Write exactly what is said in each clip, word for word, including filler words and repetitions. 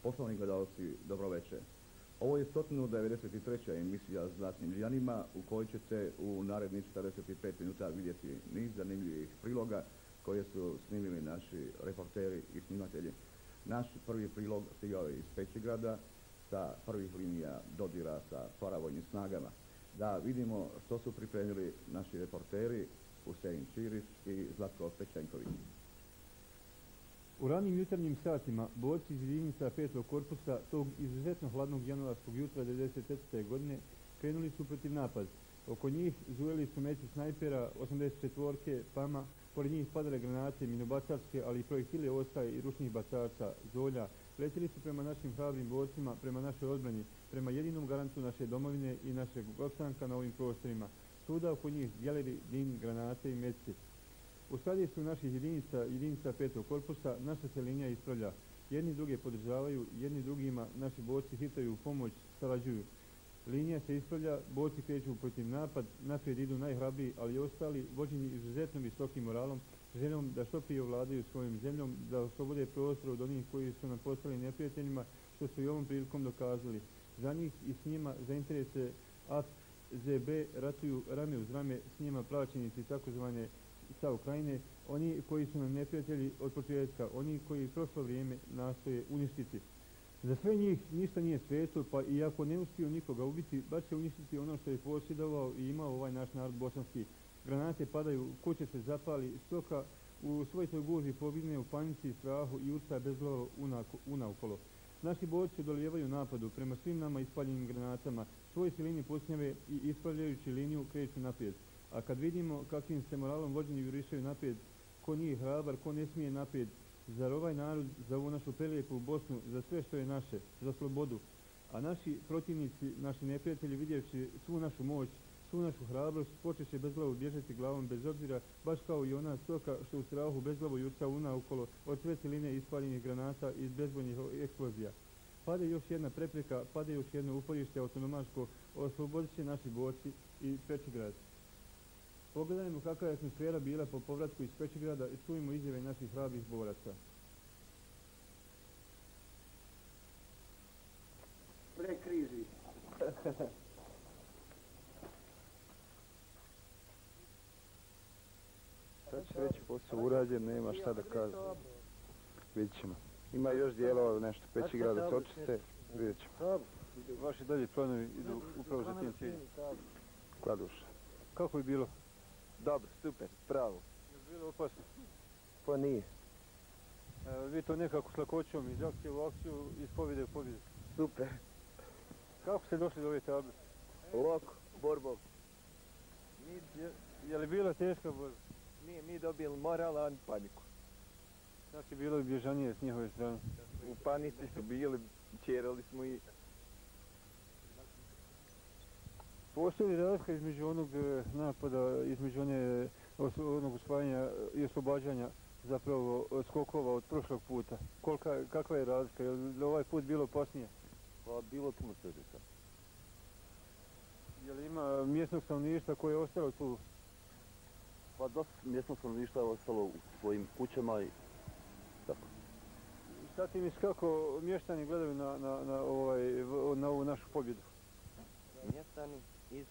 Poštovani gledalci, dobro večer. Ovo je sto devedeset treća emisija Zlatnim ljanima u kojoj ćete u narednih četrdeset pet minuta vidjeti niz zanimljivih priloga koje su snimili naši reporteri i snimatelji. Naš prvi prilog stigao je iz Pećegrada sa prvih linija dodira sa paravojnim snagama. Da vidimo što su pripremili naši reporteri Husein Čirić i Zlatko Pečenković. U ranim jutarnjim satima borci iz jedinica petog korpusa tog izuzetno hladnog januarskog jutra devedeset četvrte. godine krenuli su protiv napad. Oko njih zujeli su meci snajpera osamdeset četvorke Pama, pored njih padale granate minobacačke, ali i projektile Ostaje i ručnih bacača Zolja. Letili su prema našim hrabrim borcima, prema našoj odbrani, prema jedinom garantu naše domovine i našeg opstanka na ovim prostorima. Svuda oko njih djeleri dim, granate i meci. U skladištu naših jedinica, jedinica petog korpusa, naša se linija ispravlja. Jedni druge podržavaju, jedni drugima naši borci hitaju u pomoć, sarađuju. Linija se ispravlja, borci kreću protiv napad, naprijed idu najhrabriji, ali i ostali, vođeni izuzetno visokim moralom, željom da što prije ovladaju svojom zemljom, da oslobode prostor od onih koji su nam postali neprijateljima, što su i ovom prilikom dokazali. Za njih i s njima za interese A F Z B ratuju rame uz rame, s njima plaćenici takozvane sa Ukrajine, oni koji su nam neprijatelji od početka, oni koji prošlo vrijeme nastoje uništiti. Za sve njih ništa nije sveto, pa i ako ne uspiju nikoga ubiti, baš će uništiti ono što je posjedovao i imao ovaj naš narod bosanski. Granate padaju, kuće se zapali, stoka u svojoj guži pobigne u panici i strahu i urca bezglavo unaokolo. Naši borci odolijevaju napadu prema svim nama ispaljenim granatama, svoje silini pusnjave i ispravljajući liniju kreću naprijed. A kad vidimo kakvim se moralom vođeni jurišaju naprijed, ko nije hrabar, ko ne smije naprijed, zar ovaj narod, za ovu našu prelijepu Bosnu, za sve što je naše, za slobodu. A naši protivnici, naši neprijatelji, vidjevši svu našu moć, svu našu hrabrost, počeše bezglavo bježati glavom bez obzira, baš kao i ona stoka što u strahu bezglavo jurca unaokolo od sve siline ispaljenih granata i bezbojnih eksplozija. Pade još jedna prepreka, pade još jedno uporište autonomaško, oslobodit će naši borci i Pećegrad. Pogledajmo kakva je atmosfera bila po povratku iz Pećegrada i čujemo izjave naših hrabrih boraca. Bre križi. Sad će reći posao urađen, nema šta da kaže. Vidjet ćemo. Ima još dijelova nešto Pećegrada sočiste, vidjet ćemo. Vaši dalje planovi idu upravo za tim ciljem. Kladuša. Kako je bilo? Dobro, super, pravo. Je bilo opasno? Pa nije. E, vi to nekako s lakoćom iz akcije u akciju, iz pobjede u pobjedu. Super. Kako ste došli do ove table? Loko, borbom. Je, je li bila teška borba? Nije mi dobili moral, a ni paniku. Znači bilo je bježanije s njihove strane? U panici su bili, čerali smo i... Postoji li razlika između onog napada, između one, onog uspajanja i oslobađanja zapravo skokova od prošlog puta? Kolika, kakva je razlika? Je li ovaj put bilo opasnije? Pa bilo puno teže sad. Je li ima mjesnog stanovništva koje je ostalo tu? Pa dosta mjesnog stanovništva je ostalo u svojim kućama i tako. Šta ti misli kako mještani gledaju na, na, na, ovaj, na ovu našu pobjedu? Mještani iz...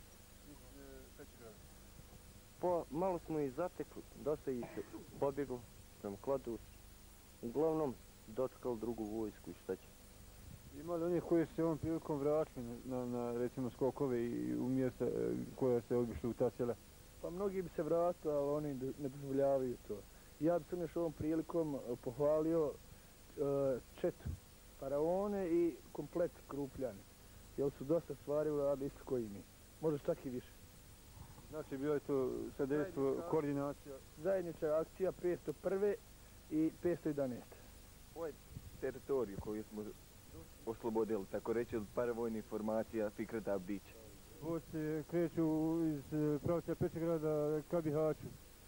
Po, malo smo ih zatekli, dosta ih pobjeglo prema Kladuši. Uglavnom dočekali drugu vojsku i šta će. Ima li onih koji su se ovom prilikom vratili na, na recimo skokove i u mjesta koja se obišli u ta sela? Pa mnogi bi se vratili, ali oni ne dozvoljavaju to. Ja bi se još ovom prilikom pohvalio uh, četu faraone i komplet Krupljane. Jer su dosta stvari uradili isto koji mi. Možda čak i više. Znači bilo je to sadejstvo, koordinacija? Zajednička akcija petsto prve i petsto jedanaeste. Ovo je teritoriju koju smo oslobodili, tako reći, od paravojnih formacija Fikreta Abdića. Borci kreću iz pravca Pećegrada ka Bihaću.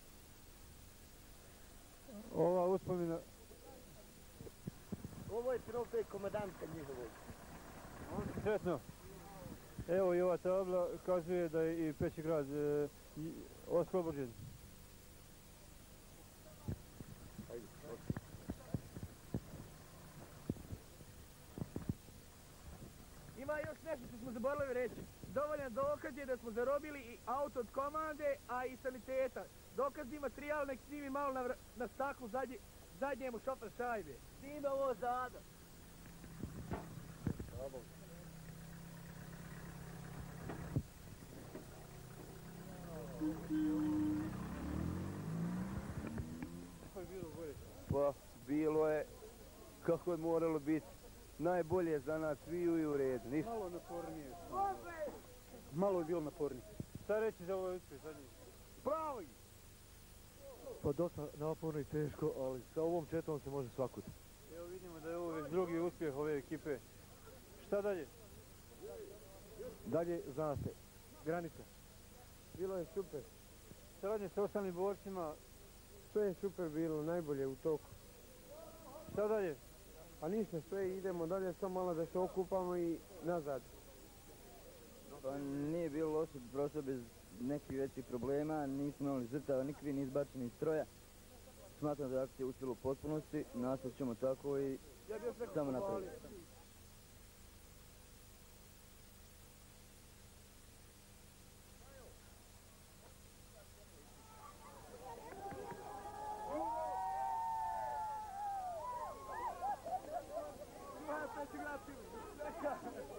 Ova uspomena... Ovo je trofej komandanta njihovog. Sretno. Evo i ova tabla kazuje da je i Pećegrad e, oslobođen. Orlovi reći. Dovoljan dokaz je da smo zarobili i auto od komande, a i saniteta. Dokazni materijal nek snimi malo na, na staklu zadnje, zadnjemu šofer šajbe. Snime ovo zada. Pa, bilo je kako je moralo biti. Najbolje za nas sviju i u redu. Ništa. Malo napornije. Malo je bilo napornije. Šta reći za ovaj uspjeh zadnji? Pravi! Pa dosta naporno i teško, ali sa ovom četom se može svakud. Evo vidimo da je ovo već drugi uspjeh ove ekipe. Šta dalje? Dalje, zna se, granica. Bilo je super. Saradnje sa ostalim borcima. Sve je super bilo, najbolje u toku. Šta dalje? A ništa, sve idemo dalje, samo malo da se okupamo i nazad. Pa nije bilo loše, prošlo bez nekih većih problema, nismo imali žrtava, nikakvi ni izbačeni iz stroja. Smatram da je akcija uspjela u potpunosti, nastavit ćemo tako i samo naprijed. Thank you.